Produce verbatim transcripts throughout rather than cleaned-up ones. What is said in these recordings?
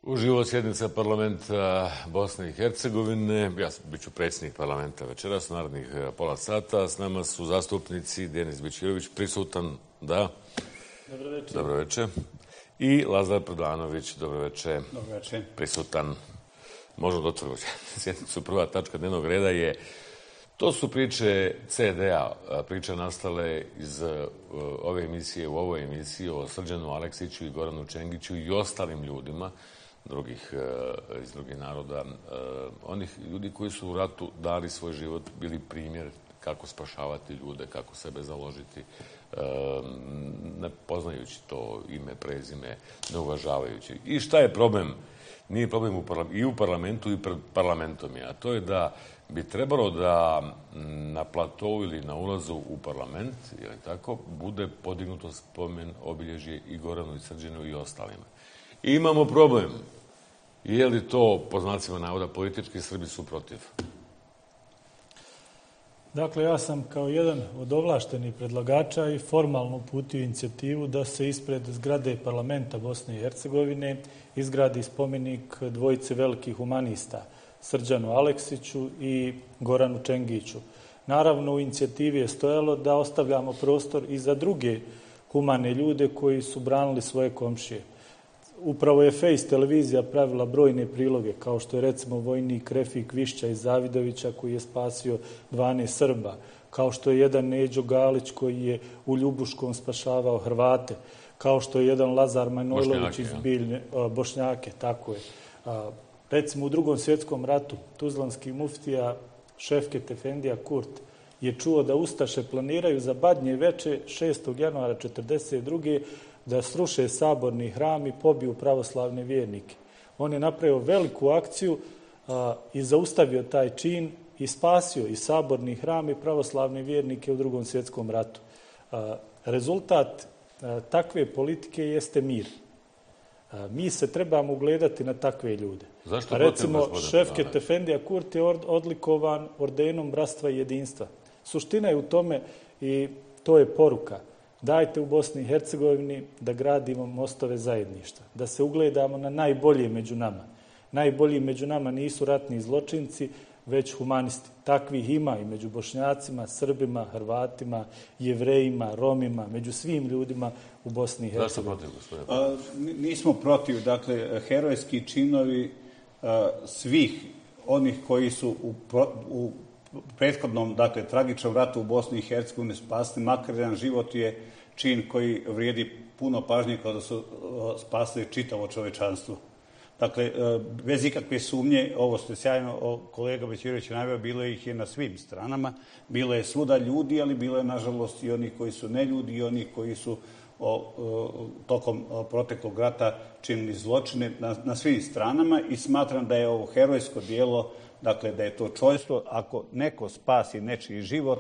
Uživo sjednica parlamenta Bosne i Hercegovine. Ja bit ću predsjednik parlamenta večeras, narednih pola sata. S nama su zastupnici Denis Bećirović, prisutan, da. Dobro večer. Dobro večer. I Lazar Prodanović, dobro večer. Dobro večer. Prisutan. Možemo da otvorimo sjednicu. Prva tačka dnevnog reda je, to su priče ce de a, priče nastale iz ove emisije, u ovoj emisiji o Srđanu Aleksiću i Goranu Čengiću i ostalim ljudima drugih, iz drugih naroda, onih ljudi koji su u ratu dali svoj život, bili primjer kako spašavati ljude, kako sebe založiti, ne poznajući to ime, prezime, ne uvažavajući. I šta je problem? Nije problem u i u parlamentu i pred parlamentom je, a to je da bi trebalo da na platovu ili na ulazu u parlament, ili tako, bude podignuto spomen obilježje i Goranu i Srđanu i ostalima. I imamo problem. Je li to, po znacima navoda, politički Srbi su protiv? Dakle, ja sam kao jedan od ovlaštenih predlagača i formalno uputio inicijativu da se ispred zgrade parlamenta Bosne i Hercegovine izgradi spomenik dvojice velikih humanista, Srđanu Aleksiću i Goranu Čengiću. Naravno, u inicijativi je stojalo da ostavljamo prostor i za druge humane ljude koji su branili svoje komšije. Upravo je Face televizija pravila brojne priloge, kao što je recimo vojnik Refik Višća iz Zavidovića koji je spasio dvanaest Srba, kao što je jedan Neđo Galić koji je u Ljubuškom spašavao Hrvate, kao što je jedan Lazar Manojlović iz Biljne, Bošnjake, tako je. Recimo u Drugom svjetskom ratu tuzlanski muftija Šefket Efendija Kurt je čuo da ustaše planiraju za Badnje veče šestog januara četrdeset druge da sruše saborni hram i pobiju pravoslavne vjernike. On je napravio veliku akciju a, i zaustavio taj čin i spasio i saborni hram i pravoslavne vjernike u Drugom svjetskom ratu. A, rezultat a, takve politike jeste mir. A, mi se trebamo ugledati na takve ljude. Zašto? Recimo, Šefket Efendija Kurt je odlikovan ordenom bratstva i jedinstva. Suština je u tome i to je poruka. Dajte u Bosni i Hercegovini da gradimo mostove zajedništva, da se ugledamo na najbolje među nama. Najbolji među nama nisu ratni zločinci, već humanisti. Takvih ima i među Bošnjacima, Srbima, Hrvatima, Jevrejima, Romima, među svim ljudima u Bosni i Hercegovini. Zašto protiv, gospodine? Nismo protiv. Dakle, herojski činovi a, svih onih koji su u, u prethodnom, dakle, tragičnom ratu u Bosni i Hercegovini spasili makar jedan život je čin koji vrijedi puno pažnje kada su spasili čitavo čovečanstvo. Dakle, bez ikakve sumnje, ovo ste sjajno, kolega Bećirović najavio, bilo ih je na svim stranama, bilo je svuda ljudi, ali bilo je, nažalost, i oni koji su neljudi i oni koji su o, o, tokom o, proteklog rata činili zločine na, na svim stranama i smatram da je ovo herojsko dijelo, dakle, da je to čojstvo. Ako neko spasi nečiji život,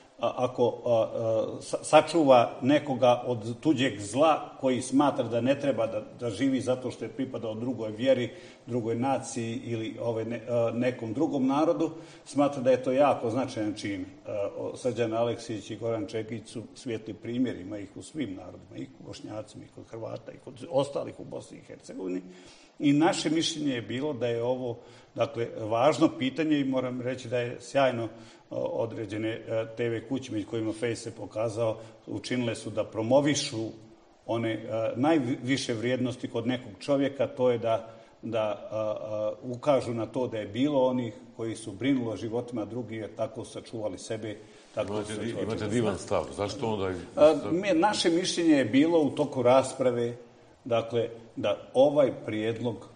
ako a, a, sačuva nekoga od tuđeg zla koji smatra da ne treba da, da živi zato što je pripadao drugoj vjeri, drugoj naciji ili ove, ne, a, nekom drugom narodu, smatra da je to jako značajan čin. Srđan Aleksić i Goran Čengić su svijetli primjeri, ima ih u svim narodima, i kod Bošnjacima, i kod Hrvata, i kod ostalih u Bosni i Hercegovini. I naše mišljenje je bilo da je ovo, dakle, važno pitanje i moram reći da je sjajno određene te ve kuće među kojima Face se pokazao, učinile su da promovišu one najviše vrijednosti kod nekog čovjeka, to je da, da a, a, ukažu na to da je bilo onih koji su brinuli o životima drugih, jer tako sačuvali sebe. Tako imate, sačuvali imate divan stav. Zašto onda? A, mi, naše mišljenje je bilo u toku rasprave, dakle, da ovaj prijedlog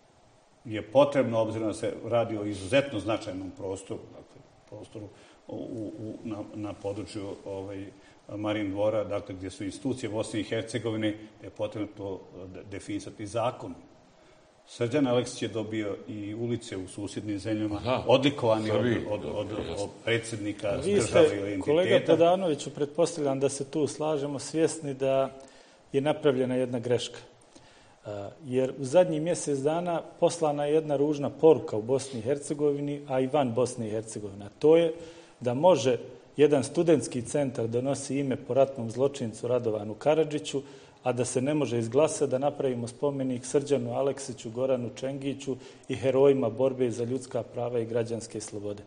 je potrebno, obzirom da se radi o izuzetno značajnom prostoru, dakle, prostoru u, u, na, na području ovaj, Marin dvora, dakle, gdje su institucije Bosne i Hercegovine, je potrebno to definisati zakonom. Srđan Aleksić je dobio i ulice u susjednim zemljama, Aha, odlikovani od, od, od, od predsjednika države ili entiteta. Kolega Podanoviću, pretpostavljam da se tu slažemo, svjesni da je napravljena jedna greška. Jer u zadnjih mjesec dana poslana je jedna ružna poruka u Bosni i Hercegovini, a i van Bosne i Hercegovine. To je da može jedan studentski centar donosi ime po ratnom zločincu Radovanu Karadžiću, a da se ne može izglasati da napravimo spomenik Srđanu Aleksiću, Goranu Čengiću i herojima borbe za ljudska prava i građanske slobode.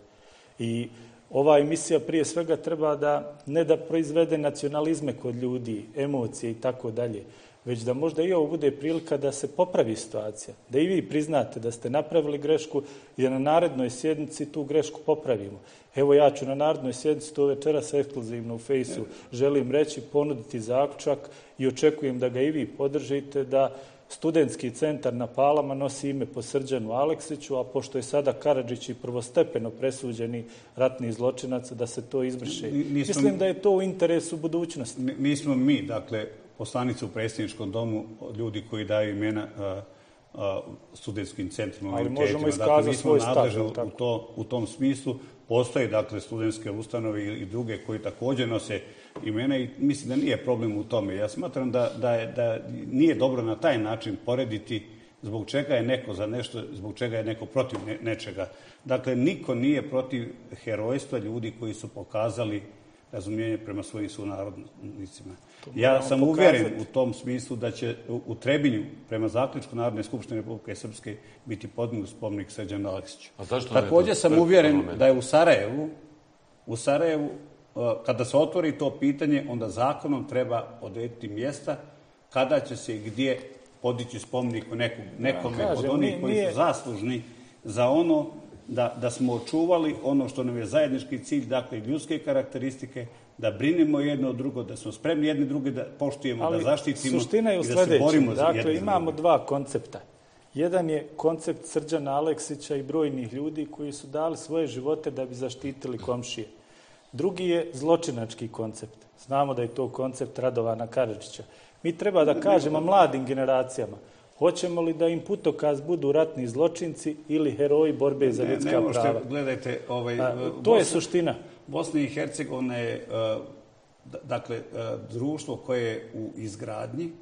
I ova emisija prije svega treba da ne da proizvede nacionalizme kod ljudi, emocije i tako dalje, već da možda i ovo bude prilika da se popravi situacija, da i vi priznate da ste napravili grešku i da na narednoj sjednici tu grešku popravimo. Evo ja ću na narednoj sjednici, to večeras ekskluzivno u Fejsu, želim reći, ponuditi zaključak i očekujem da ga i vi podržite, da Studentski centar na Palama nosi ime po Srđanu Aleksiću, a pošto je sada Karadžić i prvostepeno presuđeni ratni zločinac, da se to izvrše. Mislim da je to u interesu budućnosti. Nismo mi, dakle, poslanici u predsjedničkom domu, ljudi koji daju imena a, a, studentskim centrima. Ali možemo iskazati svoj stav. U, to, u tom smislu postoje, dakle, studentske ustanove i, i druge koji također nose imena i mislim da nije problem u tome. Ja smatram da, da, je, da nije dobro na taj način porediti zbog čega je neko za nešto, zbog čega je neko protiv ne, nečega. Dakle, niko nije protiv herojstva ljudi koji su pokazali razumijenje prema svojim sunarodnicima. Ja sam uvjeren u tom smislu da će u Trebinju, prema zaključku Narodne skupštine Republike Srpske, biti podignut spomenik Srđanu Aleksiću. Također sam uvjeren da je u Sarajevu, u Sarajevu, kada se otvori to pitanje, onda zakonom treba odrediti mjesta kada će se i gdje podići spomenik nekom, nekome od onih koji su zaslužni za ono da, da smo očuvali ono što nam je zajednički cilj, dakle ljudske karakteristike, da brinemo jedno od drugo, da smo spremni jedni drugi da poštujemo, ali da zaštitimo suština je u i da se borimo za dakle, jedni imamo dva koncepta. Jedan je koncept Srđana Aleksića i brojnih ljudi koji su dali svoje živote da bi zaštitili komšije. Drugi je zločinački koncept. Znamo da je to koncept Radovana Karadžića. Mi treba da kažemo mladim generacijama, hoćemo li da im putokaz budu ratni zločinci ili heroji borbe za ljudska ne, ne prava? Možete, gledajte, ovaj, A, to Bosna, je suština. Bosna i Hercegovina je uh, dakle, uh, društvo koje je u izgradnji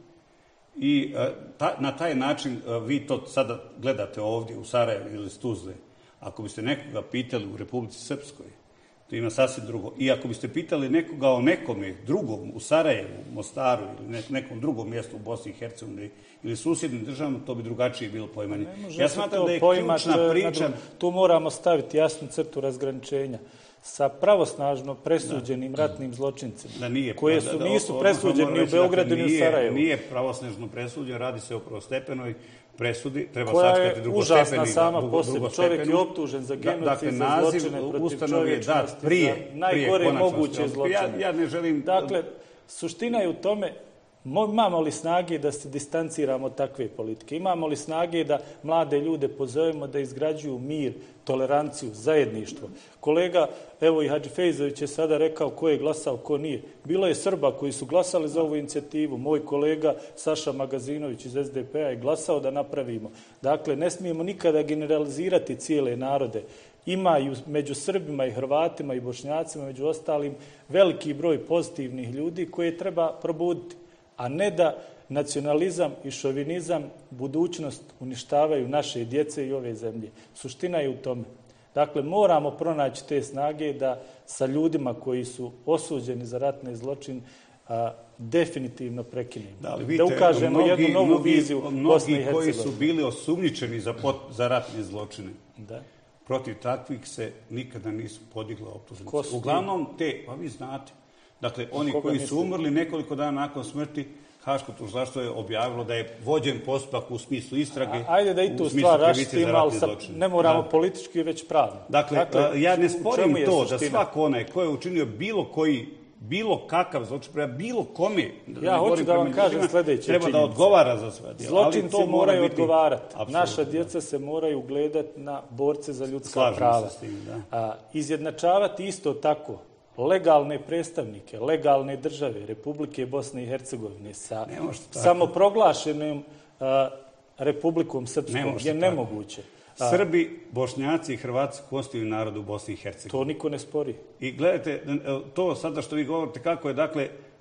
i uh, ta, na taj način uh, vi to sada gledate ovdje u Sarajevu ili Tuzli. Ako biste nekoga pitali u Republici Srpskoj, to ima sasvim drugo. I ako biste pitali nekoga o nekome drugom u Sarajevu, Mostaru ili nekom drugom mjestu u Bosni i Hercegovini ili susjednim državama, to bi drugačije bilo poimanje. Ja smatram da je ključna priča... Tu moramo staviti jasnu crtu razgraničenja sa pravosnažno presuđenim ratnim zločincima, da nije, koje su, da, da, nisu presuđeni ni u Beogradu ni u Sarajevu. Nije pravosnažno presuđen, radi se o prvostepenoj presudi, treba koja sačekati drugostepeni. Koja je užasna sama po sebi. Čovjek je optužen za genocid, dakle, za zločine protiv čovječnosti, prije, za najgore moguće zločine. Ja, ja ne želim... Dakle, suština je u tome, imamo li snage da se distanciramo od takve politike? Imamo li snage da mlade ljude pozovemo da izgrađuju mir, toleranciju, zajedništvo? Kolega, evo i Hadži Fejzović je sada rekao ko je glasao, ko nije. Bilo je Srba koji su glasali za ovu inicijativu. Moj kolega Saša Magazinović iz S D P A je glasao da napravimo. Dakle, ne smijemo nikada generalizirati cijele narode. Ima i među Srbima i Hrvatima i Bošnjacima, među ostalim, veliki broj pozitivnih ljudi koje treba probuditi, a ne da nacionalizam i šovinizam budućnost uništavaju naše djece i ove zemlje. Suština je u tome. Dakle, moramo pronaći te snage da sa ljudima koji su osuđeni za ratne zločine a, definitivno prekinemo. Da, vidite, da ukažemo mnogi, jednu novu mnogi, viziju Bosne i Hercegovine. Mnogi koji su bili osumnjičeni za, pot, za ratne zločine. Da. Protiv takvih se nikada nisu podigla optužnice. Uglavnom te, pa vi znate, dakle, oni koji su umrli nekoliko dana nakon smrti, Haško tužilaštvo je objavilo da je vođen postupak u smislu istrage. A, ajde da i tu stvar raštimo, ali sa, ne moramo da. Politički, već pravno. Dakle, dakle ja ne sporim to da svako onaj ko je učinio bilo koji, bilo kakav zločin, prema bilo kome, ja hoću da vam kažem sljedeće treba činjenice. Da odgovara za sve. Zločinci to moraju biti odgovarati. Naša djeca da. Se moraju gledati na borce za ljudska Slažem prava. Se s tim, da. A, izjednačavati isto tako legalne predstavnike, legalne države Republike Bosne i Hercegovine sa samoproglašenom a, Republikom Srpskom je nemoguće. A, Srbi, Bošnjaci i Hrvati konstitutivni narod u Bosni i Hercegovini. To niko ne spori. I gledajte, to sada što vi govorite kako je, dakle,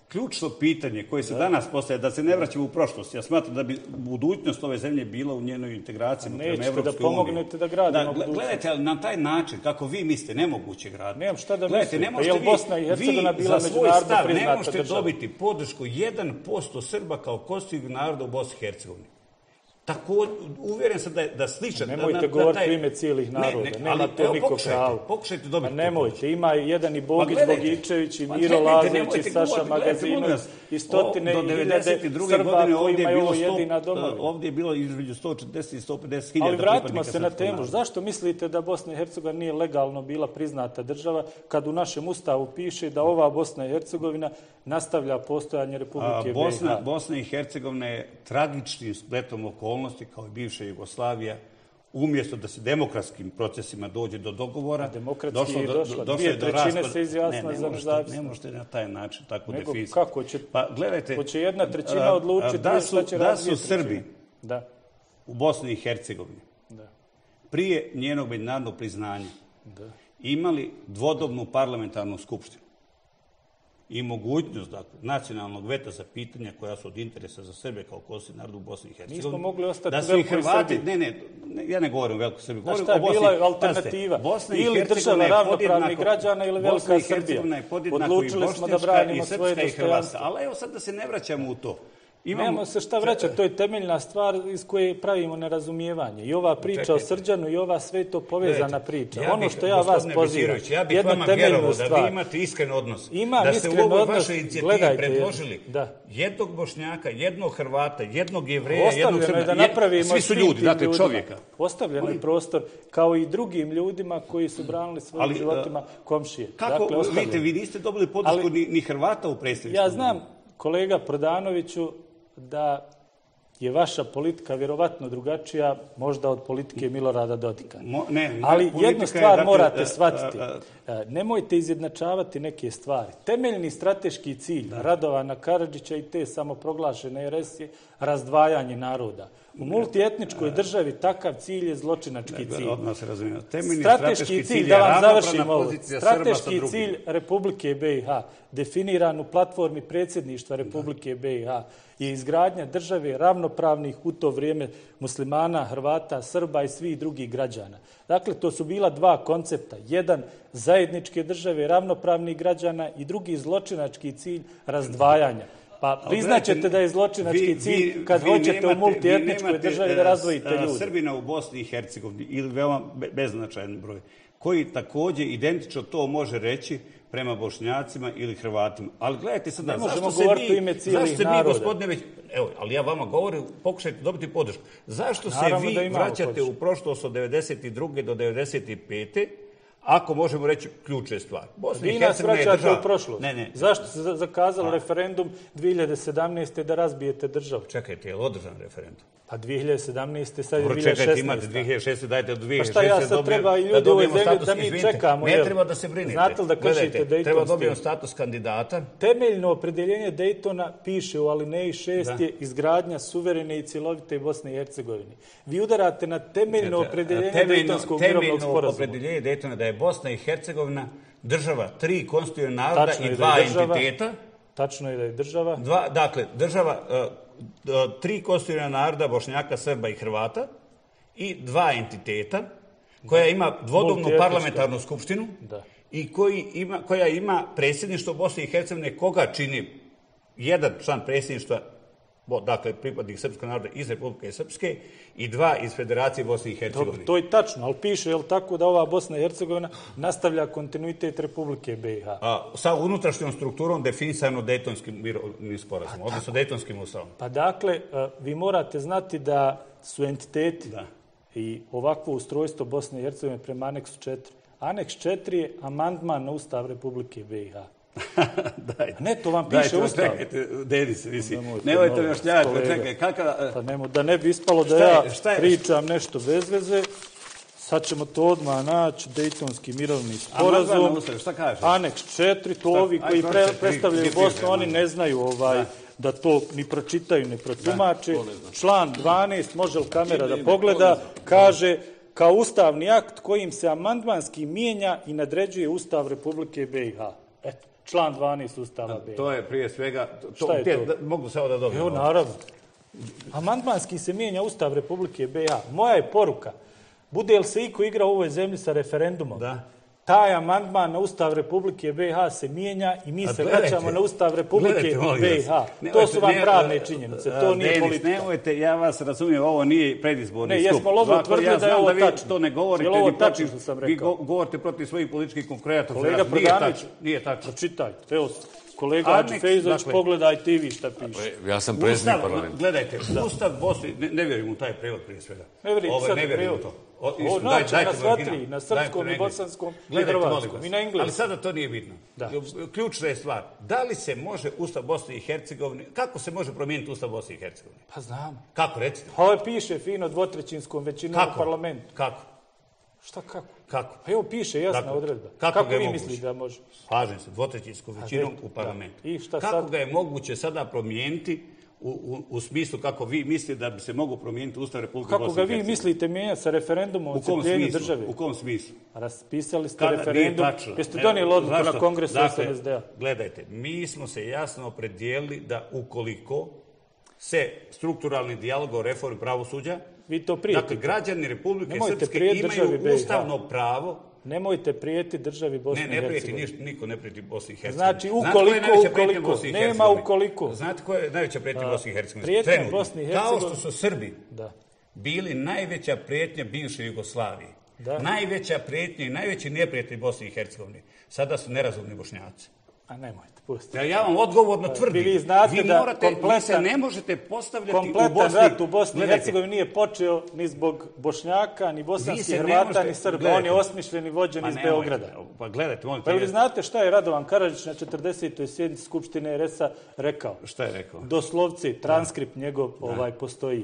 ključno pitanje koje se danas postaje, da se ne vraćamo u prošlost. Ja smatram da bi budućnost ove zemlje bila u njenoj integraciji prema Evropskoj uniji. Nećete da pomognete da gradimo da, budućnost. Gledajte, ali na taj način, kako vi mislite, nemoguće graditi. Nemam šta da gledajte, mislim. Ne pa je li Bosna i Hercegovina bila međunarodno priznata država? Ne možete dobiti podršku jedan posto Srba kao konstitutivnog naroda u Bosni i Hercegovini. Tako, uvjeren sam da, da sličan... Nemojte da, govoriti taj... u ime cijelih naroda. Ne, ne, nema ali, toliko pravo. Pokušajte dobiti. Ma nemojte, ima jedan i Bogić pa Bogičević, i Miro Lazović, i Saša Magazinović, i stotine i hiljade Srba koji imaju ovo jedina domovina. Ovdje je bilo između sto četrdeset i sto pedeset hiljada. Ali vratimo se na temu. Zašto mislite da Bosna i Hercegovina nije legalno bila priznata država kad u našem ustavu piše da ova Bosna i Hercegovina nastavlja postojanje Republike Bosna, B i H? Bosna i Hercegovina je tragičnim spletom okolnosti, kao i bivša Jugoslavija, umjesto da se demokratskim procesima dođe do dogovora, demokratski je došla. Dvije trećine se izjasna za nezavisnost. Ne možete na taj način tako Nego, definisati. kako će, pa, gledajte, hoće jedna trećina odlučiti da su, šta će da su Srbi trećine. Da. u Bosni i Hercegovini da. prije njenog međunarodnog priznanja da. imali dvodobnu parlamentarnu skupštinu i mogućnost dakle, nacionalnog veta za pitanja koja su od interesa za Srbe kao konstitutivni narod u Bosni i Hercegovini. Nismo mogli ostati da u velikoj Hrvati, Srbiji. ne, ne, ne, ja ne govorim o velikoj Srbiji. Znaš šta je bila alternativa? Ili država ravnopravnih građana ili velika Srbija. Odlučili smo da branimo svoje dostojanstvo. Ali evo sad da se ne vraćamo u to. Imamo... Nemamo se šta vraćati, to je temeljna stvar iz koje pravimo nerazumijevanje. I ova priča Čekajte. o Srđanu i ova sve to povezana priča. Ja ono bih, što ja vas pozivam, ja bih jednu vama temeljnu stvar. Da vi imate iskren odnos. Imam da ste iskren u ovoj odnos, vašoj inicijativi gledajte, predložili da. jednog Bošnjaka, jednog Hrvata, jednog Jevreja, jednog Srba. Da napravimo svi su ljudi, dakle ljudima. čovjeka. Ostavljen je prostor kao i drugim ljudima koji su branili svojim Ali, životima komšije. Kako, dakle, vidite, vi niste dobili podršku Ali, ni, ni Hrvata u predstavništvu. Ja znam, kolega Prodanoviću, da je vaša politika vjerovatno drugačija možda od politike Milorada Dodika. Mo, ne, Ali jednu stvar je, morate dakle, shvatiti. A, a, a, Nemojte izjednačavati neke stvari. Temeljni strateški cilj da. Radovana Karadžića i te samoproglašene er es je razdvajanje naroda. U multietničkoj državi takav cilj je zločinački ne, cilj. Odmah se razumije. Temeljni strateški, strateški cilj, cilj da vam završim ovo, ovo, strateški cilj Republike be i ha, definiran u platformi predsjedništva Republike be i ha, je izgradnja države ravnopravnih u to vrijeme muslimana, Hrvata, Srba i svih drugih građana. Dakle, to su bila dva koncepta. Jedan, zajedničke države ravnopravnih građana i drugi, zločinački cilj razdvajanja. Pa priznaćete da je zločinački vi, cilj vi, kad vi hoćete nemate, u multietničkoj državi da razdvojite ljudi. Srbina u Bosni i Hercegovini ili veoma beznačajan broj, koji također identično to može reći prema Bošnjacima ili Hrvatima. Ali gledajte sad, ne zašto se vi, zašto se mi, gospodine, već, evo, ali ja vama govorim, pokušajte dobiti podršku. Zašto Naravno se vi vraćate podršku. u prošlost od devedeset druge do devedeset pete ako možemo reći ključne stvari. Bosna i Hercegovina je država. U prošlost. Ne, ne. Zašto se zakazalo A. referendum dvije hiljade sedamnaeste. da razbijete državu? Čekajte, je li održan referendum? Pa dvije hiljade sedamnaeste. sad je Dobro, dvije hiljade šesnaeste. Čekajte, imate dvije hiljade šeste. dajte od dvije hiljade šeste. Pa šta ja sad treba i ljudi u ovoj zemlji da mi izvinite, čekamo? Ne treba da se brinete. Znate li da kršite Dejtonski? Treba dobijemo status kandidata. Temeljno opredeljenje Dejtona piše u alineji šest je izgradnja suverene i cjelovite Bosne i Hercegovine. Vi udarate na temeljno opredeljenje Dejtonskog mirovnog sporazuma. Temeljno opredeljenje Dejtona da je Bosna i Hercegovina država tri konstitutivna naroda i dva entiteta. Tačno je da je država. Dva, dakle, država, uh, tri konstitutivna naroda, Bošnjaka, Srba i Hrvata i dva entiteta koja ima dvodobnu parlamentarnu skupštinu da. i koji ima, koja ima predsjedništvo Bosne i Hercegovine koga čini jedan član predsjedništva, dakle pripadnik srpskog naroda iz Republike Srpske i dva iz Federacije Bosne i Hercegovine. Dobro, to je tačno, ali piše, je li tako da ova Bosna i Hercegovina nastavlja kontinuitet Republike be i ha? A, sa unutrašnjom strukturom definisano Dejtonskim mirovnim sporazumom, odnosno Dejtonskim ustavom. Pa dakle, vi morate znati da su entiteti da. i ovakvo ustrojstvo Bosne i Hercegovine prema aneksu četiri. Aneks četiri je amandman na Ustav Republike be i ha. Dajte. Ne, to vam piše Ustav. Čekajte, dedi se, visi. Nemojte me šljati, čekaj, kakav... Pa nemo, da ne bi ispalo da ja šta je, pričam nešto bez veze, sad ćemo to odmah naći, Dejtonski mirovni sporazum, šta kaže? Aneks četiri, to šta? Ovi koji pre, predstavljaju Bosnu, oni ne znaju ovaj... Da. da to ni pročitaju, ni protumače. Član dvanaest, može li kamera da pogleda, kaže kao ustavni akt kojim se amandmanski mijenja i nadređuje Ustav Republike be i ha. Eto, član dvanaest Ustava B. To je prije svega... To, Šta je te, to? Da, mogu samo da dobijem. Evo, naravno. Amandmanski se mijenja Ustav Republike B i H. Moja je poruka. Bude li se iko igra u ovoj zemlji sa referendumom? Da. Taj amandman na Ustav Republike B i H se mijenja i mi A se gledajte, vraćamo na Ustav Republike gledajte, molim B i vas. H. Nemojte, To su vam ne, pravne a, činjenice, a, to nije Denis, politika. nemojte, ja vas razumijem, ovo nije predizborni Ne, skup. jesmo logo Ovako, utvrdili ja da je znam ovo vi tačno. to ne govorite, Je li ovo ni protiv, tačno što sam vi rekao? go- govorite protiv svojih političkih konkurenata. Kolega Nije Prodanović, tačno, nije tačno. pročitajte. Evo, kolega Aneks, Hadži Fejzović, dakle- pogledajte i vi šta piše. Ja sam predsjednik Ustav, parlamenta. gledajte, Ustav Bosne, ne, ne vjerujem u taj prevod prije svega. Ne vjerujem Ovo, sad ne vjerujem u prijevod. to. O, Ovo isto, naći daj- na dajte sva original. tri, na Dajte srpskom i original. bosanskom i Gledajte, molim hrvatskom vas. i na engleskom. Ali sada to nije bitno. Da. Ključna je stvar. Da li se može Ustav Bosne i Hercegovine, kako se može promijeniti Ustav Bosne i Hercegovine? Pa znam. Kako, recite? Pa ovo piše fino dvotrećinskom većinom u Kako? parlamentu. Kako? Šta kako? Kako? Pa evo piše jasna Dakle, odredba. kako Kako, ga je vi moguće? mislite da može? Slažem se, dvotrećinskom većinom eto, u parlamentu. da. I šta kako sad? ga je moguće sada promijeniti u, u, u smislu kako vi mislite da bi se moglo promijeniti Ustav Republike Kako Bosne ga i vi Hercegovine? mislite mijenjati sa referendumom o U kom odcepljenju smislu? države? U kom smislu? Raspisali ste Kada referendum. nije tačno. Jeste Evo, donijeli odluku zašto? na kongresu dakle, S N S D-a? Gledajte, mi smo se jasno opredijelili da ukoliko se strukturalni dijalog o reformi pravosuđa, Vi to prijetite. dakle, građani Republike Nemojte Srpske prijetiti državi imaju B i H. ustavno pravo. Nemojte prijeti državi Bosne Ne, i ne prijeti, Hercegovine. niš, niko ne prijeti Bosni i Hercegovini. Znači, Znate ukoliko, koja je najveća prijetnja ukoliko, Bosni i nema Hercegovini? ukoliko. Znate koja je najveća prijetnja A, Bosni i Hercegovini? prijetnja Trenutno. Bosni i Kao Hercegovini- što su Srbi Da. bili najveća prijetnja bivše Jugoslavije. Da. Najveća prijetnja i najveći neprijatelj Bosni i Hercegovine. Sada su nerazumni Bošnjaci. A nemojte, pustite. Ja, ja vam odgovorno tvrdim. vi znate da morate, vi se kompletan- ne možete postavljati u Kompletan Bosni. rat u Bosni i Gledajte, Hercegovini nije počeo ni zbog Bošnjaka, ni Vi bosanskih se ne Hrvata, možete- ni Srba. gledajte. On je osmišljen i vođen pa iz nemojte, Beograda. Pa gledajte, molim Pa te, vi znate šta je Radovan Karadžić na četrdesetoj sjednici Skupštine R S-a rekao? šta je rekao? Doslovce, transkript njegov ovaj postoji.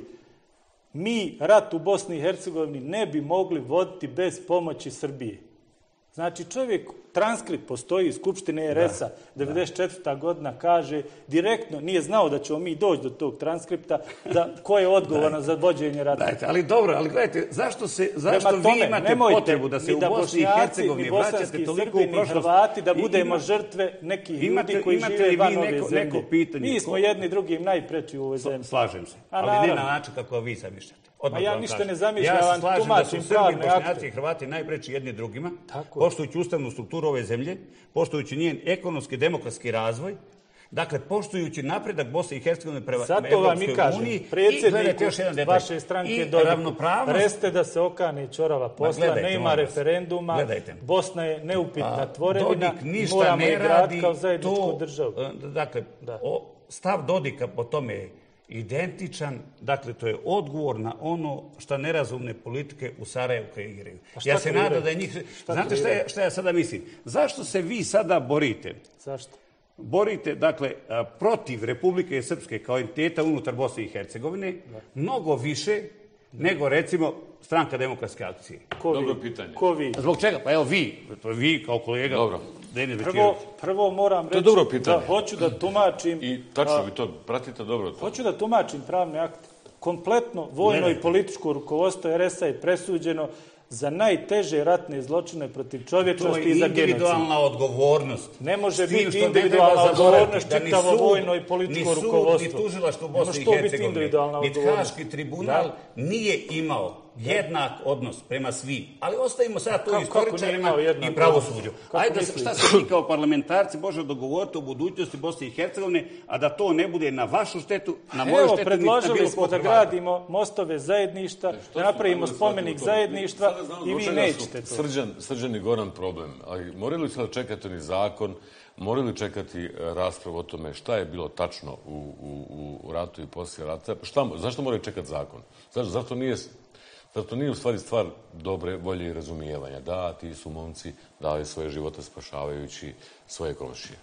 Mi rat u Bosni i Hercegovini ne bi mogli voditi bez pomoći Srbije. Znači čovjek, transkript postoji iz Skupštine R S-a, devedeset četvrta godina kaže, direktno nije znao da ćemo mi doći do tog transkripta, da ko je odgovoran za vođenje rata. Dajte, ali dobro, ali gledajte, zašto, se, zašto Prema tome, vi imate nemojte potrebu da se ni u da Bosni i Bošnjaci, Hercegovini ni vraćate bosanski toliko Srbi, u ni prošlost? Hrvati da I budemo ima- žrtve nekih imate- ljudi koji imate žive li van vi ove neko- zemlje. neko pitanje? Mi smo Ko- jedni drugim najpreči u ovoj zemlji. Slažem se, A ali ne naravno. na način kako vi zamišljate. Odmah Ma ja da vam ništa kažem. ne zamišljam, ja ja se vam slažem da tumačim su Srbi, pravne Bošnjaci akte. i Hrvati najpreči jedni drugima, Tako je. poštujući ustavnu strukturu ove zemlje, poštujući njen ekonomski, demokratski razvoj, dakle, poštujući napredak Bosne i Hercegovine prema Zato vam i Evropskoj kažem, uniji i predsjedniku gledajte još jedan detalj. vaše stranke I Dodiku, ravnopravnost. reste da se okane čorava posla, gledajte, nema molim vas. referenduma, Gledajte. Bosna je neupitna A, tvorevina, Dodik ništa moramo ne je radi graditi kao zajedničku to, državu. e, Dakle, Da. o, stav Dodika po tome je identičan, dakle, to je odgovor na ono što nerazumne politike u Sarajevu kreiraju. šta Ja se kreiraju? nadam da je njih... Šta Znate šta, je, kreiraju? šta ja sada mislim? Zašto se vi sada borite? Zašto? Borite, dakle, a, protiv Republike Srpske kao entiteta unutar Bosne i Hercegovine mnogo više nego, recimo, Stranka demokratske akcije. Ko vi? Dobro pitanje. Ko vi? Zbog čega? Pa evo vi, to je vi kao kolega. Dobro. Denis Prvo, Bećirović. prvo moram To je reći dobro pitanje. da hoću da tumačim... I tačno, vi to pratite dobro. To. Hoću da tumačim pravni akt. Kompletno vojno Gledajte. i političko rukovodstvo R S-a je presuđeno za najteže ratne zločine protiv To čovječnosti je i za genocid. individualna odgovornost. Ne može S tim biti što ne individualna treba zaboraviti odgovornost da ni čitavo sud, vojno i političko ni sud, rukovodstvo. Ni tužilaštvo u Ne može Bosni i to biti Hercegovini, individualna ni odgovornost. Haški tribunal nije imao jednak odnos prema svim. Ali ostavimo sad to Kako- kako nije istoričarima imao jednak i pravosuđu. Kako Ajde, da, mislite? šta se mi kao parlamentarci može dogovoriti o budućnosti Bosne i Hercegovine, a da to ne bude na vašu štetu, na moju Evo, štetu, ni na predložili bilo smo kog da Hrvata. gradimo mostove zajedništva, da napravimo spomenik zajedništva i vi nećete to. Srđan, Srđan i Goran problem, ali morali sada čekati ni zakon, morali čekati e, raspravu o tome šta je bilo tačno u, u, u ratu i poslije rata. Šta, zašto moraju čekati zakon? Zašto, zašto nije... Zato nije u stvari stvar dobre volje i razumijevanja. Da, ti su momci dali svoje živote spašavajući svoje komšije.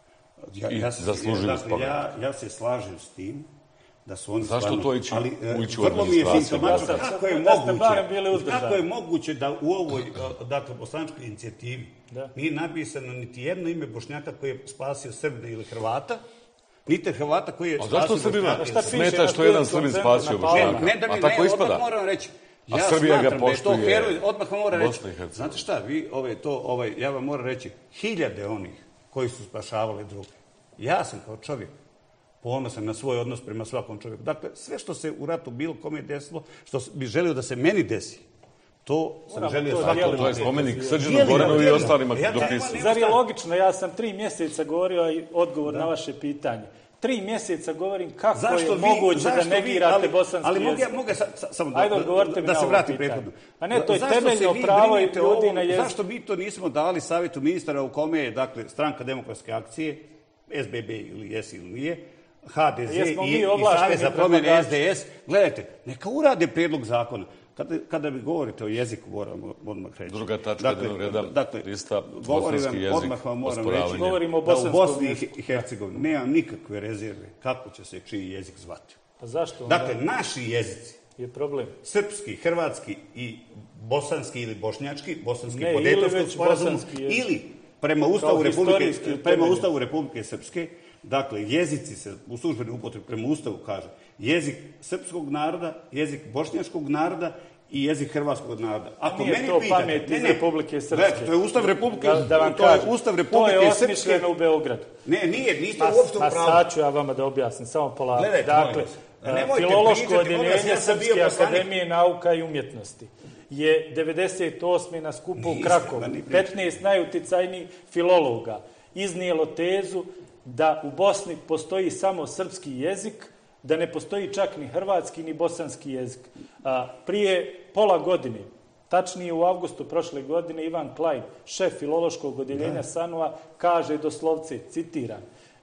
Ja, I ja se, zaslužili dakle, spomenik. ja, ja se slažem s tim da su oni Zašto stvarno... to ići- ali, e, ući u vrlo mi je administraciju? simptomatično Da ste- kako je da ste barem bili moguće, uzdržani. kako je moguće da u ovoj, e, dakle, bosanskoj inicijativi Da. nije napisano niti jedno ime Bošnjaka koji je spasio Srbe ili Hrvata, niti Hrvata koji je A spasio zašto Srbima Bošnjaka. šta piše smeta na što je jedan studentskom Srbin centru spasio na Palama? Bošnjaka? Ne, da mi A ne, tako odmah ispada. moram reći. A Ja Srbija ga smatram da je to poštuje heroj, odmah vam moram reći. Bosna i Hercegovina. Znate šta, vi, ove, to, ovaj, ja vam moram reći, hiljade onih koji su spašavali druge. Ja sam kao čovjek ponosan na svoj odnos prema svakom čovjeku. Dakle, sve što se u ratu bilo kome desilo, što bi želio da se meni desi, to sam Moramo želio to svakom. dijeliti. To je spomenik Srđanu Dijelimo, Goranovi i dijelimo. ostalima Ja dok nema- nisu. nema- Zar je logično? Ja sam tri mjeseca govorio i odgovor na vaše pitanje. Tri mjeseca govorim kako Zašto je vi- moguće zašto da vi- negirate ali- bosanski ali mogu jezik. ja- mogu ja sa- sa- samo da- Ajde, da- odgovorite mi da na se ovo vratim pitanje. prethodno. A ne, to je Zašto se temeljno vi pravo brinete ljudi o- na jezik. Zašto mi to nismo dali savjetu ministara u kome je, dakle, stranka demokratske akcije, S B B ili jesi ili nije, H D Z Jesmo i, mi i ovlašteni Savez za promjene predlagači. S D S, gledajte, neka urade prijedlog zakona. Kada, kada vi govorite o jeziku, moram odmah reći. Druga tačka dnevnog reda, dakle, lista govorim bosanski vam, jezik, odmah vam moram osporavanje. reći Govorimo o da u bosanskom Bosni jeziku. i Hercegovini nema nikakve rezerve kako će se čiji jezik zvati. Pa zašto onda Dakle, naši jezici, je problem? srpski, hrvatski i bosanski ili bošnjački, bosanski Ne, po ili Dejtonskom već sporazumu, bosanski jezik. ili prema Ustavu, historijski Republike, prema utemeljen. Ustavu Republike Srpske, dakle, jezici se u službenoj upotrebi prema Ustavu kaže jezik srpskog naroda, jezik bošnjačkog naroda i jezik hrvatskog naroda. Ako Nije meni to pitate, pamet ne, iz ne, Republike Srpske. gledajte, to je Ustav Republike, Da, da vam to je kažem. Ustav To je Republike Srpske. osmišljeno u Beogradu. Ne, nije, niste Pa, uopšte u pa pravu. sad ću ja vama da objasnim, samo polako. Gledajte, Dakle, molim vas, nemojte Filološko pričati, molim vas, odjeljenje ja sam bio Srpske poslanik. akademije nauka i umjetnosti je devedeset osme na skupu u Niste, Krakovu, ma ni priča. petnaest najuticajnijih filologa iznijelo tezu da u Bosni postoji samo srpski jezik, da ne postoji čak ni hrvatski ni bosanski jezik. A, prije pola godine, tačnije u avgustu prošle godine, Ivan Klajn, šef filološkog odjeljenja Sanua, kaže doslovce, citiram,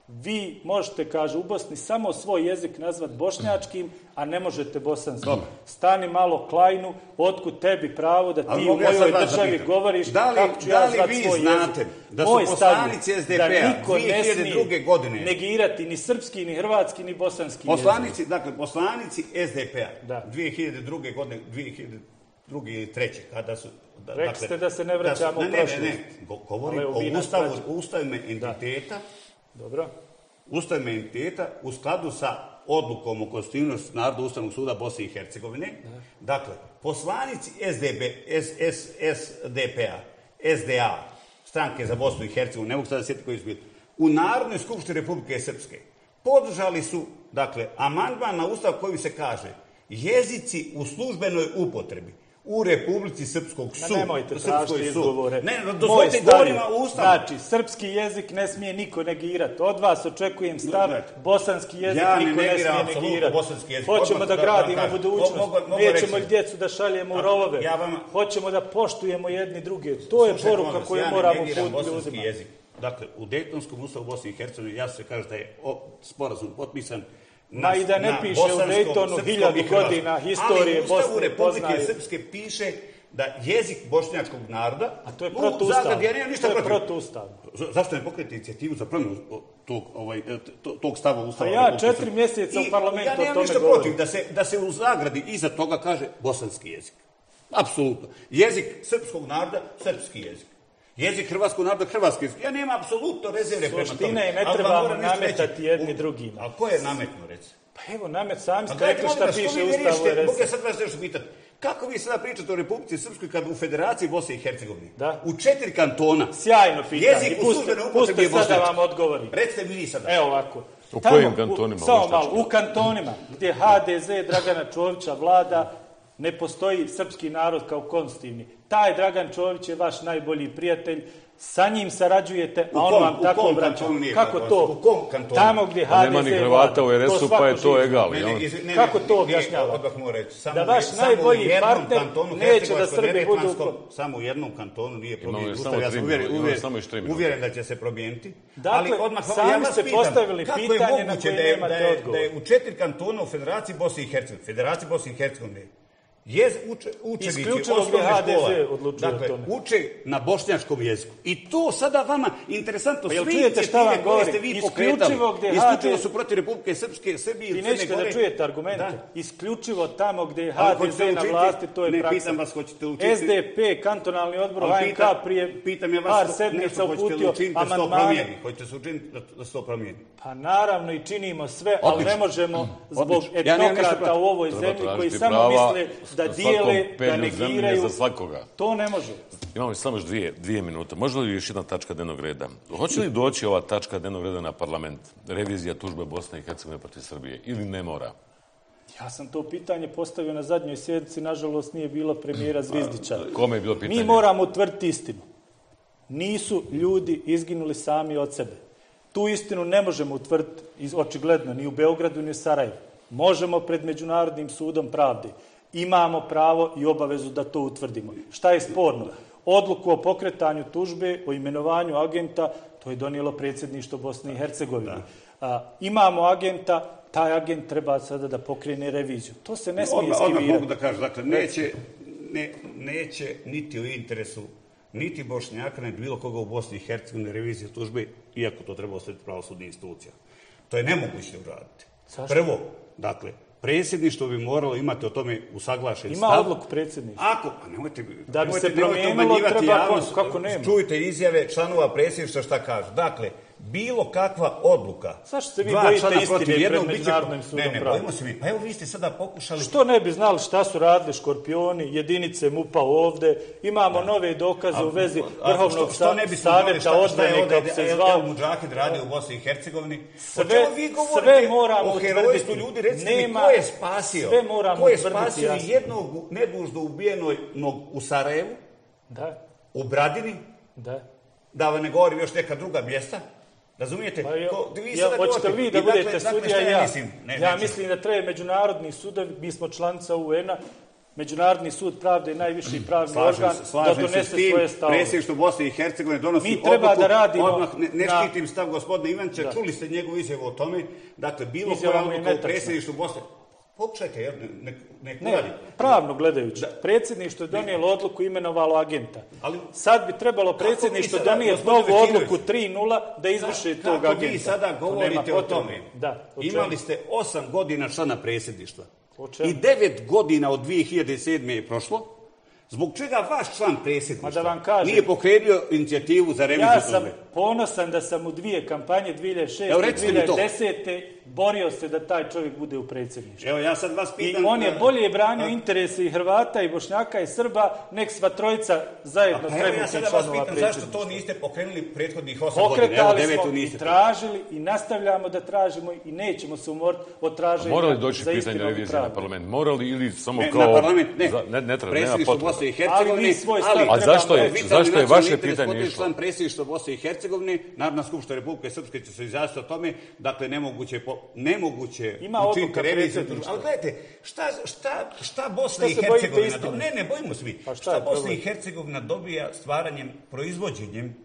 vi možete, kaže, u Bosni samo svoj jezik nazvat bošnjačkim, a ne možete bosanskim. Dobro. Stani malo Klajnu, otkud tebi pravo da Ali ti u mogu ja sad mojoj vas državi zapitam, govoriš da li- kako ću da ja li zvat vi svoj znate jezik. da su Moj stav je poslanici S D P-a da niko ne dvije hiljade druge smije godine negirati ni srpski, ni hrvatski, ni bosanski jezik. Poslanici, dakle, poslanici S D P-a Da. dvije hiljade druge godine, dvije hiljade druge ili treće, kada su... Da, Rekli ste da se ne vraćamo su, u ne, ne, prošlost. ne, ne, go- govorim Ali evo, vi o nas ustavu, vraćate. o ustavima entiteta, Dobro. ustavima entiteta u skladu sa odlukom o konstitutivnosti Narodnog ustavnog suda Bosne i Hercegovine. Dakle, poslanici S D B, S, S, S D P-a, S D A, stranke za Bosnu i Hercegovinu, ne mogu sada sjetiti koji su bili, u Narodnoj skupštini Republike Srpske podržali su, dakle, amandman na ustav koji se kaže jezici u službenoj upotrebi u Republici Srpskog Ma suda. nemojte tražiti izgovore. Ne, no, Moj dozvolite stav je, govorimo o ustavu. Znači, srpski jezik ne smije niko negirati. Od vas očekujem stav, Gledajte, bosanski jezik ja ne niko ne negiram smije apsolutno negirati. bosanski jezik. Hoćemo Odmah da da- gradimo da kažem. budućnost. Mogu- mogu Nećemo reći. djecu da šaljemo u A, rovove. ja vama- Hoćemo da poštujemo jedni druge. To je Slušajte, poruka molim vas, koju ja ne moramo negiram uputiti bosanski ljudima. jezik. Dakle, u Dejtonskom ustavu Bosne i Hercegovine jasno se kaže da je o, sporazum potpisan Ma i da ne na piše u bosanskom, Dejtonu srpskom hiljadu i hrvatskom. godina historije Ali u Ustavu Bosne Republike poznaje. Srpske piše da jezik bošnjačkog naroda... A to je u protuustavno. zagradi, ja nemam ništa To je protiv. protuustavno. Z- Zašto ne pokrenete inicijativu za promjenu tog, ovaj, to- tog stava Ustava? Pa ja Republike četiri Srpske? mjeseca u I parlamentu ja o nemam tome ništa govorim. protiv da se, da se u zagradi iza toga kaže bosanski jezik. Apsolutno. Jezik srpskog naroda, srpski jezik. Jezik hrvatskog naroda, hrvatski jezik. Ja nemam apsolutno rezerve prema tome. Suština je, ne Ali vam trebamo moram nešto nametati reći. jedni U- drugima. A ko je nametno, reci? Pa evo, namet, sami Pa ste rekli šta piše u Ustavu R Mogu ja S. sad vas nešto pitati. Kako vi sada pričate o Republici Srpskoj kad u Federaciji Bosne i Hercegovine? Da. U četiri kantona. Sjajno pitanje. Jezik u Pustite- službenoj upotrebi je Pustite sad da bošnjački. vam odgovorim. Recite mi vi sada. Evo ovako. U Tamo, kojim kantonima Samo bošnjački? malo, u kantonima gdje H D Z Dragana Čovića vlada, ne postoji srpski narod kao konstitutivni. Taj Dragan Čović je vaš najbolji prijatelj, sa njim sarađujete, U a on kom- vam u tako kom vraća. kantonu nije Kako tako? to? U kom kantonu? Tamo gdje Pa H D Z nema ni vlada. Hrvata u R S-u, svako pa je to živi. egal. Ne, jel? ne, iz- ne, Kako ne, to nije- objašnjava? Odmah moram reći. Samo, Da vaš samo najbolji u jednom partner kantonu neće da Hercegovačko- Srbi budu- Neretvanskom, samo u jednom kantonu nije promijenjen još Ustav. samo Ja tri sam uvjeren, minuta, imamo uvjeren, samo još tri minuta. uvjeren da će se promijeniti. Dakle, Ali odmah, sami ja vas ste pitam, postavili kako je pitanje na moguće koje da je, nemate da je, odgovor? da je u četiri kantona u Federaciji Bosne i Hercegovine, Federaciji Bosne i Hercegovine, Jez, uče, učenici Isključivo gdje osnovne H D Z škole, odlučuje o dakle, tome. uče na bošnjačkom jeziku. I to sada vama, interesantno, Pa jel sve čujete šta vam inicijative koje govorim? ste vi Isključivo pokretali, gdje isključivo H D Z su protiv Republike Srpske, Srbije i Vi Crne nećete Gore. da čujete argumente. Da. Isključivo tamo gdje je Ali H D hoćete Z na učiti- vlasti, to je ne, praksa. pitam vas, hoćete učiti- S D P, kantonalni odbor Ali H N K pitam- prije pitam ja vas par nešto, sedmica hoćete li uputio učiniti da se to amandmane. promijeni? Hoćete se učiniti da, da se to promijeni? Pa naravno i činimo sve, ali Odlično. ne možemo zbog Odlično. Ja nemam ništa etnokrata protiv. u ovoj Treba zemlji koji tražiti samo prava misle da dijele, da negiraju. Za svakoga. To ne može. Imamo samo još dvije, dvije minute. Može li još jedna tačka dnevnog reda? Hoće li doći ova tačka dnevnog reda na parlament? Revizija tužbe Bosne i Hercegovine protiv Srbije? Ili ne mora? Ja sam to pitanje postavio na zadnjoj sjednici, nažalost nije bilo premijera Zvizdića. Kome je bilo pitanje? Mi moramo utvrditi istinu. Nisu ljudi izginuli sami od sebe. Tu istinu ne možemo utvrditi očigledno ni u Beogradu ni u Sarajevu. Možemo pred Međunarodnim sudom pravde. Imamo pravo i obavezu da to utvrdimo. Šta je sporno? Odluku o pokretanju tužbe, o imenovanju agenta, to je donijelo predsjedništvo Bosne i Hercegovine. A, imamo agenta, taj agent treba sada da pokrene reviziju. To se ne smije eskivirati. Odmah mogu da kažem, dakle, neće, ne, neće niti u interesu niti Bošnjaka, niti bilo koga u Bosni i Hercegovini revizije tužbe, iako to treba ostaviti pravosudnih institucija. To je nemoguće uraditi. Zašto? Prvo, dakle, predsjedništvo bi moralo imati o tome usaglašen stav. Ima odluku predsjedništva. Ako, a nemojte, da bi nemojte, se promijenilo, treba javnost, kako nema. Čujte izjave članova predsjedništva šta kažu. Dakle, bilo kakva odluka. Zašto se vi bojite istine pred Međunarodnim sudom pravde? Ne, ne, bojimo se mi. Pa evo vi ste sada pokušali... Što ne bi znali šta su radili Škorpioni, jedinice MUP-a ovde, imamo da. nove dokaze a, u vezi a, Vrhovnog što, što ne bi savjeta odbrane, kako se zvao. Evo Mudžahid radio u Bosni i Hercegovini. Sve, sve moramo utvrditi. Ljudi, recite mi, ko je spasio? Sve moramo ko je utvrditi, spasio jasno. jednog nedužno ubijenog u Sarajevu, da. u Bradini, da, da vam ne govorim još neka druga mjesta. Razumijete? Pa jo, Ko, vi ja, hoćete vi da budete dakle, sudija dakle, ja? Mislim? Ne, ja neću. mislim da treba međunarodni sudovi, mi smo članica U N-a, Međunarodni sud pravde je najviši pravni slažem organ se, da donese se svoje stavove. Predsjedništvo Bosne i Hercegovine donosi mi treba odluku, da radimo odmah ne, ne na... štitim stav gospodina Ivanića, čuli ste njegovu izjavu o tome, dakle, bilo koja odluka u predsjedništvu Bosne... Pokušajte, jer nek, nek ne, radi. Pravno gledajući, da. Predsjedništvo je donijelo odluku i imenovalo agenta. Ali, sad bi trebalo predsjedništvo donijeti novu odluku tri nula da izvrši tog agenta. Kako vi sada govorite o tome? Da, o imali ste osam godina člana predsjedništva. I devet godina od dvije hiljade sedme je prošlo. Zbog čega vaš član predsjedništva nije pokrenuo inicijativu za reviziju tužbe? Ja sam tužbe? ponosan da sam u dvije kampanje dvije hiljade šeste i dvije hiljade desete borio se da taj čovjek bude u predsjedništvu. Evo, ja sad vas pitam... I on je bolje branio interese i Hrvata, i Bošnjaka, i Srba, nek sva trojica zajedno trenutnih članova predsjedništva. Ja sad vas pitam zašto to niste pokrenuli prethodnih osam godina? Pokretali smo i tražili i nastavljamo da tražimo i nećemo se umoriti od traženja Morali doći pitanje revizije na parlament? Morali ili samo kao... Na parlament, ne. Ne, ne treba, nema potreba. I Hercegovine, ali, a zašto je, zašto je vaše pitanje išlo? Član predsjedništva Bosne i Hercegovine, Narodna skupština Republike Srpske će se izjasniti o tome, dakle nemoguće po, nemoguće učiniti reviziju. Ali gledajte, šta šta šta Bosna i Hercegovina dobija? Ne, ne bojimo se mi. Pa šta, šta Bosna i Hercegovina dobija stvaranjem, proizvođenjem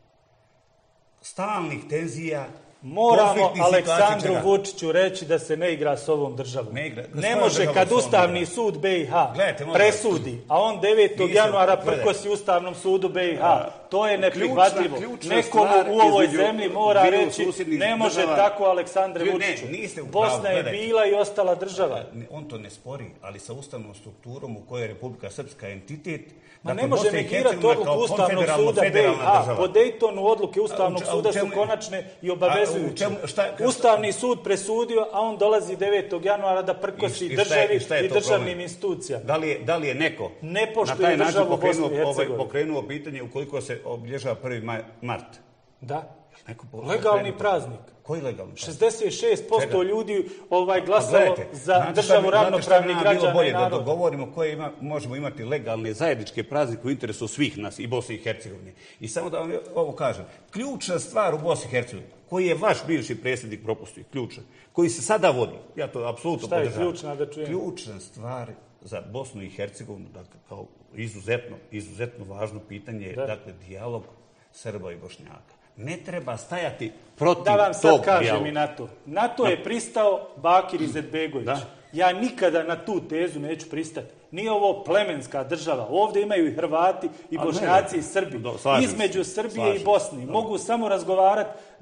stalnih tenzija? Moramo Aleksandru Vučiću reći da se ne igra s ovom državom. Ne, igra, ne može kad Ustavni sud B i H Gledajte, presudi, a on devetog januara prkosi Ustavnom sudu B i H A, to je neprihvatljivo. Nekomu u ovoj zemlji mora reći ne može država, tako Aleksandre Vučiću. Ne, Bosna je bila i ostala država. On to ne spori, ali sa ustavnom strukturom u kojoj je Republika Srpska entitet, ma ne može negirati odluku Ustavnog suda B i H. Po Dejtonu odluke Ustavnog suda su konačne i obavezujuće. Ustavni sud presudio, a on dolazi devetog januara da prkosi I, državi i državnim institucijama. Da li je, da li je neko ne na taj način pokrenuo, ovaj, pokrenuo pitanje ukoliko se obilježava prvi mart? Da. Legalni praznik. Koji legalni praznik? šezdeset šest posto ljudi ovaj glasalo za državu ravnopravnih građana bolje da dogovorimo koje ima, možemo imati legalne zajedničke praznike u interesu svih nas i Bosne i Hercegovine. I samo da vam ovo kažem, ključna stvar u Bosni i Hercegovini, koji je vaš bivši predsjednik propustio, ključna, koji se sada vodi, ja to apsolutno podržavam. Šta je ključna da čujem? Ključna stvar za Bosnu i Hercegovinu, dakle, kao izuzetno, izuzetno važno pitanje je, dakle, dijalog Srba i Bošnjaka. Ne treba stajati protiv tog dijaloga. Da vam sad kažem i na to. Na to je pristao Bakir Izetbegović. Da. Ja nikada na tu tezu neću pristati. Nije ovo plemenska država. Ovdje imaju i Hrvati, i Bošnjaci, i Srbi. Između Srbije i Bosne. Mogu samo razgovarati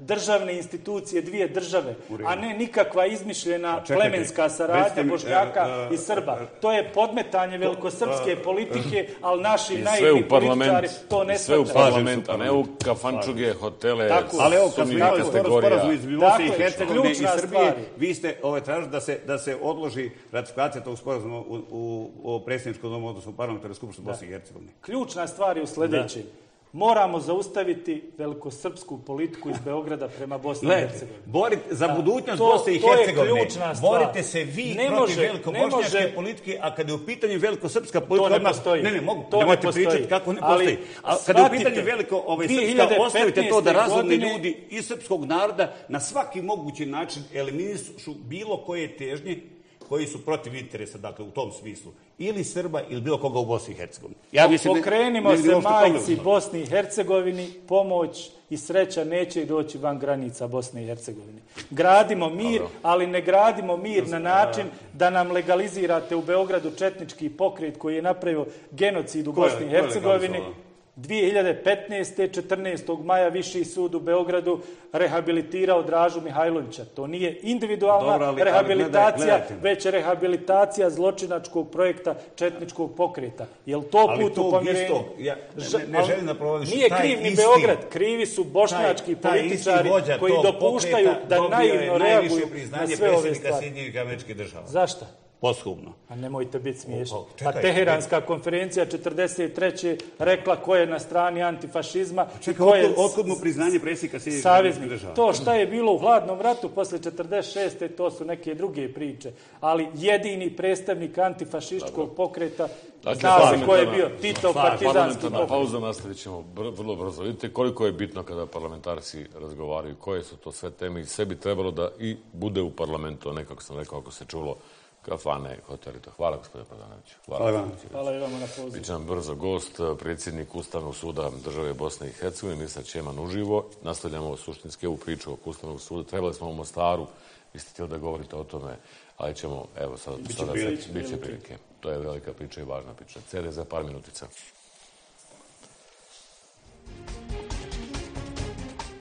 državne institucije dvije države, a ne nikakva izmišljena čekajte, plemenska saradnja recite mi, Bošnjaka e, e, i Srba. To je podmetanje velikosrpske politike, ali naši I sve naivni u parlament, političari to ne i sve u shvataju. parlament, a ne u kafančuge, hotele, Tako. Ali evo, kad smo sumnjivih imali skoro kategorija. sporazum između Tako Bosne i je, Hercegovine i ključna Srbije, stvar. vi ste ovaj, tražili da se, da se odloži ratifikacija tog sporazuma u, u, u predsjedničkom domu, odnosno u parlamentarnoj skupštini Bosne i Hercegovine. Ključna stvar je u sljedećem. Moramo zaustaviti velikosrpsku politiku iz Beograda prema Bosni i Hercegovini. Borite za budućnost to- Bosne i to je Hercegovine. ključna stvar. Borite se vi Ne protiv može- velikobošnjačke ne može- politike, a kada je u pitanju velikosrpska politika... ne odmah- postoji. Ne, ne, mogu, To ne nemojte postoji. pričati kako ne Ali postoji. A kada je u shvatite, pitanju veliko ovaj, dvije srpska, hiljade ostavite to da petnaeste razumni godine- ljudi iz srpskog naroda na svaki mogući način eliminišu bilo koje težnje koji su protiv interesa, dakle, u tom smislu. Ili Srba, ili bilo koga u Bosni i Hercegovini. Ja mislim, Pokrenimo ne- ne se vidim uopšte majci problem. Bosni i Hercegovini, pomoć i sreća neće doći van granica Bosne i Hercegovine. Gradimo mir, ali ne gradimo mir na način da nam legalizirate u Beogradu četnički pokret koji je napravio genocid u Ko je- Bosni i ko je Hercegovini. legalizovao? dvije hiljade petnaeste. četrnaestog maja Viši sud u Beogradu rehabilitirao Dražu Mihajlovića. To nije individualna Dobro, ali- ali rehabilitacija, gledaj- gledajte. već rehabilitacija zločinačkog projekta četničkog pokreta. Jel to Ali put u tog pomirenje? istog, ja Ža- ne- ne ali želim da provodiš, Nije taj kriv ni isti- Beograd, krivi su bošnjački Taj- taj isti političari vođa koji tog dopuštaju pokreta da dobio je naivno najviše reaguju na priznanje sve ove predsjednika stvari. Sjedinjenih Američkih Država. Zašto? Posthumno. A nemojte biti smiješni. O, Pa čekaj, Teheranska konferencija četrdeset treće rekla ko je na strani antifašizma i Čekaj, ko je otkud, otkud mu priznanje predsjednika Sjedinjenih saveznik. Američkih Država? To šta je bilo u hladnom ratu posle četrdeset šeste. to su neke druge priče. Ali jedini predstavnik antifašističkog pokreta, Dakle, zna se slažem ko je se, bio, da. Tito Slažem. partizanski Parlamentarna pokret. pauza, nastavit ćemo br- vrlo brzo. Vidite koliko je bitno kada parlamentarci razgovaraju, koje su to sve teme i sve bi trebalo da i bude u parlamentu, a ne kako sam rekao, ako se čulo, kafane, hoteli. To. Hvala, gospodine Prodanoviću. Hvala vam. Hvala i vama na pozivu. Biće nam brzo gost, predsjednik Ustavnog suda države Bosne i Hercegovine, ministar Čeman uživo. Nastavljamo suštinski ovu priču oko Ustavnog suda. Trebali smo u Mostaru, vi ste htjeli da govorite o tome, ali ćemo, evo, sad, sada prilike. biće prilike. To je velika priča i važna priča. C D za par minutica.